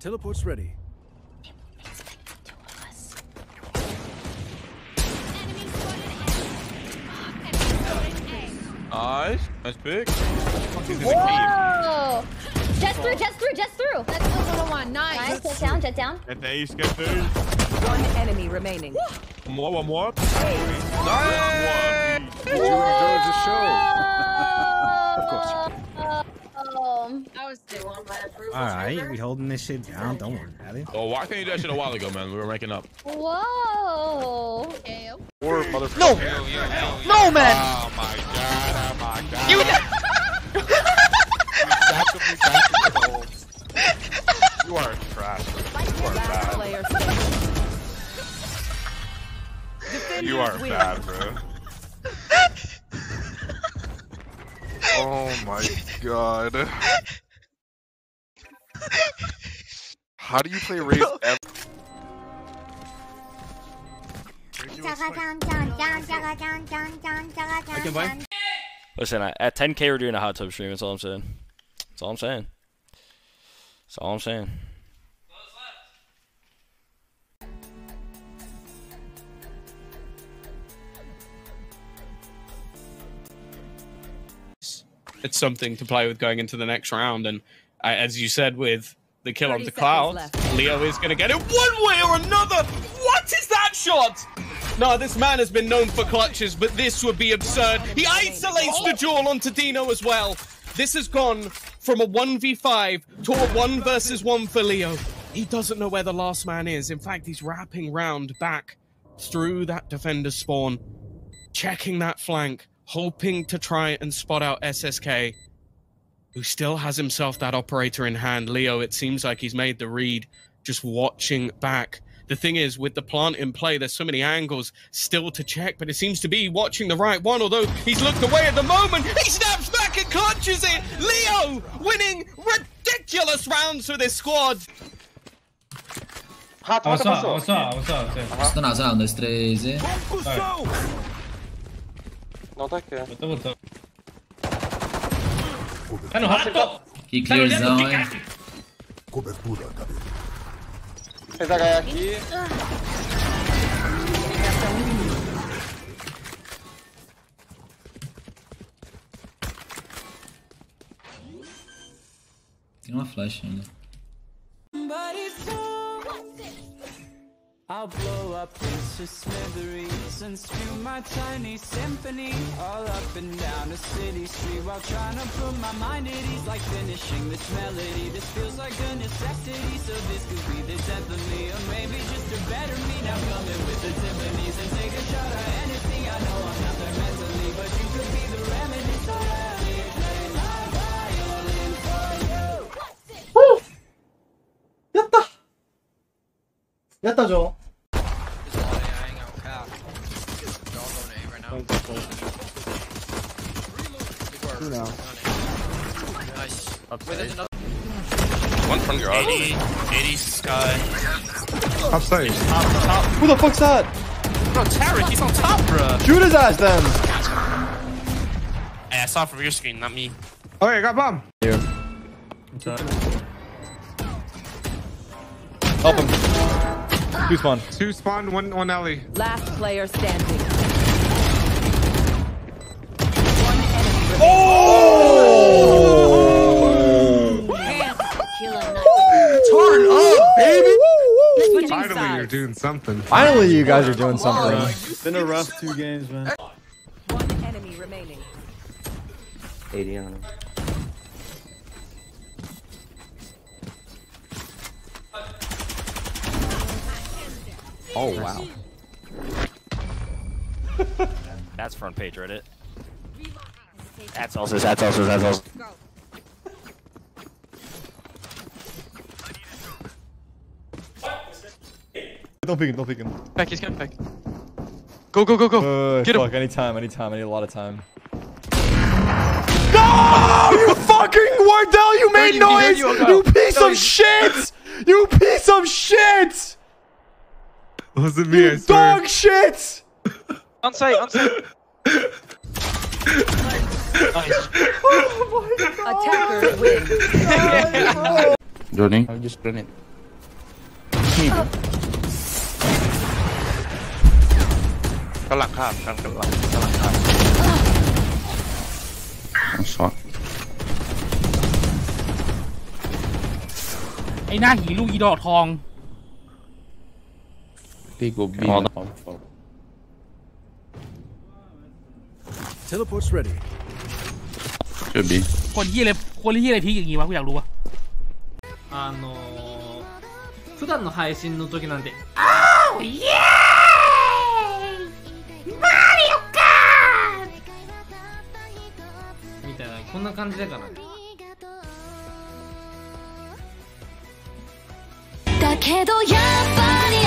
Teleport's ready. Nice. Nice pick. Whoa! Just through. That's the little one. Nice. Jet down. Get the ace, get the ace. One enemy remaining. One more. Nice! Did you enjoy the show? Of course you did. I was still on my approval. Alright, we holding this shit down. Don't worry about it. Oh, why can't you do that shit a while ago, man? We were making up. Whoa! Okay. Or motherfucker. No! No, man! Oh my god, You You are trash. You are bad. You are bad, bro. Oh my god. How do you play Raze ever? Listen, at 10K we're doing a hot tub stream, that's all I'm saying. That's all I'm saying. That's all I'm saying. It's something to play with going into the next round, and as you said, with the kill on the Cloud, Leo is going to get it one way or another. What is that shot? No, this man has been known for clutches, but this would be absurd. He isolates the duel onto Dino as well. This has gone from a 1v5 to a 1 versus 1 for Leo. He doesn't know where the last man is. In fact, he's wrapping round back through that defender spawn, checking that flank, hoping to try and spot out SSK, who still has himself that operator in hand. Leo, it seems like he's made the read, just watching back. The thing is, with the plant in play, there's so many angles still to check, but it seems to be watching the right one, although he's looked away at the moment. He snaps back and clutches it. Leo winning ridiculous rounds for this squad. Avançar, Estou na zona, 1, 2, 3 e... Não tá aqui. Eu tô voltando. É no rato! Que clearzão, hein? Cobertura, cabelo. Fez HE aqui. Tem uma flash ainda. I'll blow up into smithereens and spew my tiny symphony all up and down a city street while trying to put my mind at ease, like finishing this melody. This feels like a necessity, so this could be the death of me, or maybe just a better me. Now coming with the Tiffany's and take a shot at anything. I know I'm not there mentally, but you could be the remedy. So let me play my violin for you. 야따! 야따 줘. Two now. Nice. One from garage. 80 sky. Upstairs. Top. Who the fuck's that? Bro, Tarek, he's on top, bro. Shoot his ass then! Hey, I saw it from your screen, not me. Okay, got bomb. Here. Help him. Two spawn. Two spawn, one alley. Last player standing. Turn up, baby! Finally, you're doing something. Finally, you guys are doing something. It's been a rough 2 games, man. One enemy remaining. 80 on him. Oh, wow. That's front page Reddit. That's also. Don't peek him. Back, he's coming back. Go. Get him. Anytime. I need a lot of time. No! You fucking Wardell! You made noise! You piece of shit! You piece of shit! Wasn't me, I swear. Dog shit! On site. Oh my god. Attacker wins. Johnny. I'll just run it. กำลังข้ามกำลังข้ามช็อตไอ้หน้าหีลูกอีดอกทองพี่กูบี Teleport's ready. ช่วยบีคนที่อะไรพีกอย่างงี้วะกูอยากรู้วะ普段の配信の時なんてあーイエーイマリオかーみたいなこんな感じだからねだけどやっぱり